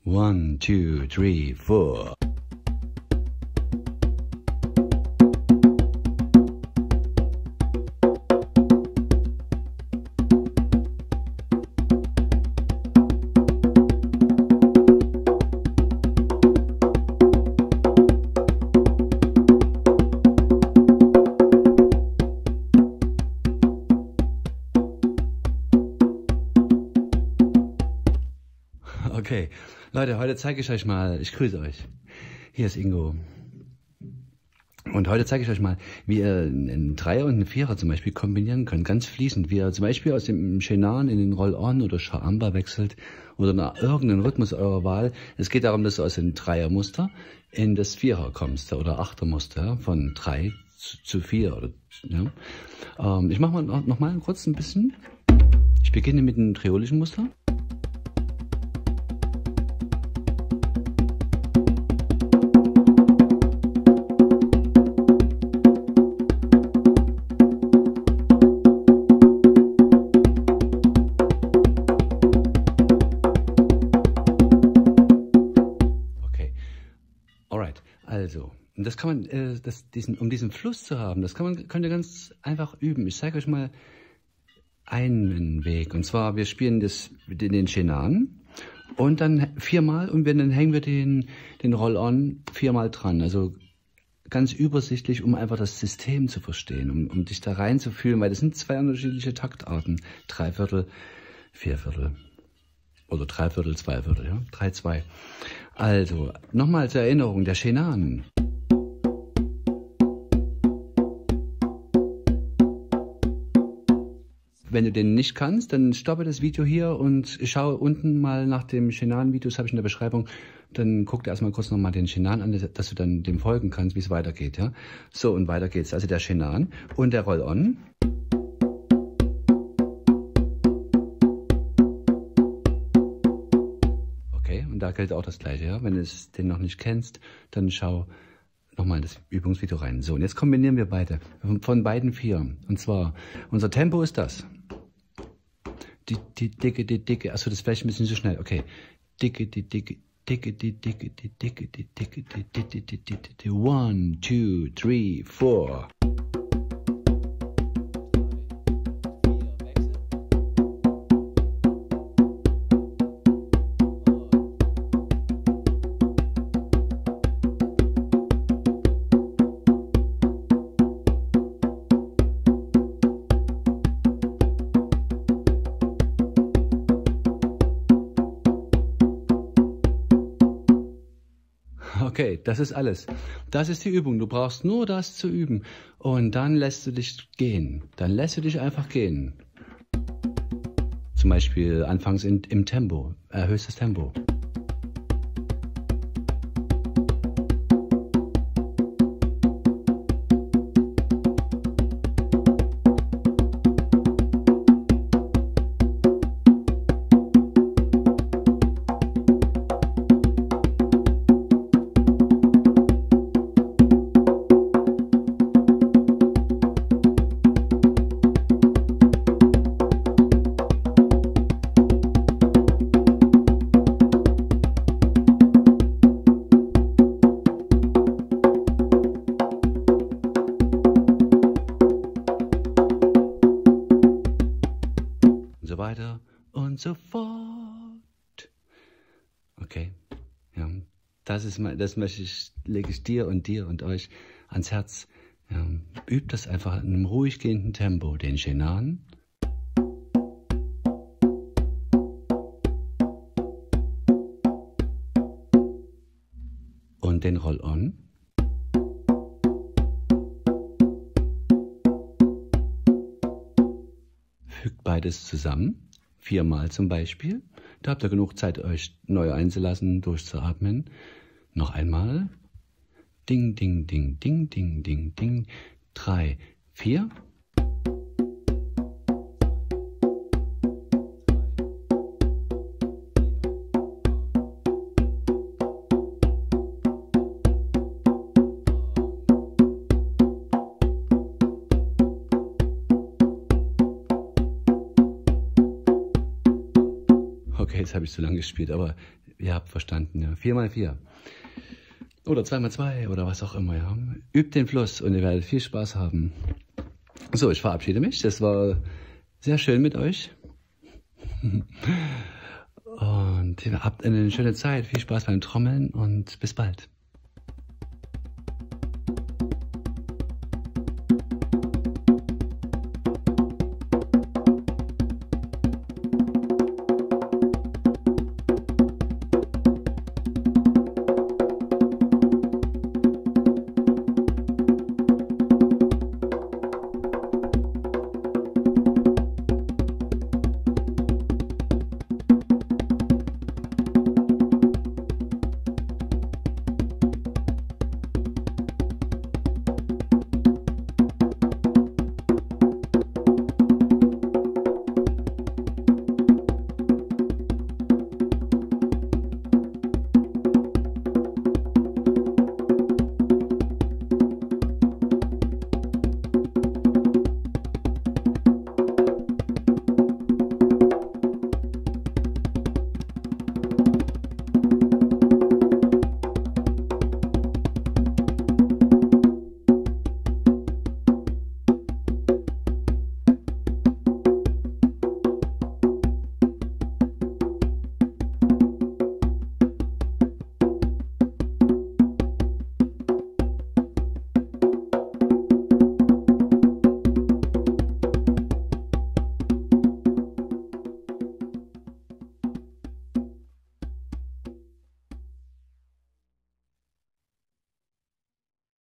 1, 2, 3, 4. Okay, Leute, heute zeige ich euch mal, ich grüße euch. Hier ist Ingo. Und heute zeige ich euch mal, wie ihr einen Dreier und einen Vierer zum Beispiel kombinieren könnt, ganz fließend. Wie ihr zum Beispiel aus dem Shenan in den Roll-On oder Charamba wechselt oder nach irgendeinem Rhythmus eurer Wahl. Es geht darum, dass du aus dem Dreiermuster in das Vierer kommst oder Achtermuster von 3 zu 4. Oder, ja. Ich mache mal noch mal kurz ein bisschen. Ich beginne mit einem triolischen Muster. Also, und das kann man, um diesen Fluss zu haben, könnt ihr ganz einfach üben. Ich zeige euch mal einen Weg. Und zwar, wir spielen den Shenan und dann 4-mal und dann hängen wir den Roll-On 4-mal dran. Also ganz übersichtlich, um einfach das System zu verstehen, um dich da reinzufühlen, weil das sind 2 unterschiedliche Taktarten. 3/4, 4/4. Oder 3/4, 2/4, ja? 3/2. Also, nochmal zur Erinnerung, der Shenan. Wenn du den nicht kannst, dann stoppe das Video hier und schau unten mal nach dem Shenan-Video, das habe ich in der Beschreibung. Dann guck dir erstmal kurz nochmal den Shenan an, dass du dann dem folgen kannst, wie es weitergeht, ja? So, und weiter geht's. Also der Shenan und der Roll-On. Und da gilt auch das Gleiche, ja? Wenn du den noch nicht kennst, dann schau nochmal in das Übungsvideo rein. So, und jetzt kombinieren wir beide, von beiden 4. Und zwar, unser Tempo ist das. Die dicke, achso, das ist vielleicht ein bisschen zu schnell, okay. Dicke, 1, 2, 3, 4. Okay, das ist alles. Das ist die Übung. Du brauchst nur das zu üben. Und dann lässt du dich gehen. Dann lässt du dich einfach gehen. Zum Beispiel anfangs im Tempo. Erhöhst das Tempo. So weiter und so fort. Okay, ja, das lege ich dir und euch ans Herz. Ja, übt das einfach in einem ruhig gehenden Tempo, den Shenan. Und den Roll-On. Fügt beides zusammen, 4-mal zum Beispiel. Da habt ihr genug Zeit, euch neu einzulassen, durchzuatmen. Noch einmal. Ding, ding, ding, ding, ding, ding, ding. 3, 4. Okay, jetzt habe ich zu lange gespielt, aber ihr habt verstanden, ja. 4x4. Oder 2x2 oder was auch immer, ja. Übt den Fluss und ihr werdet viel Spaß haben. So, ich verabschiede mich. Das war sehr schön mit euch. Und ihr habt eine schöne Zeit. Viel Spaß beim Trommeln und bis bald.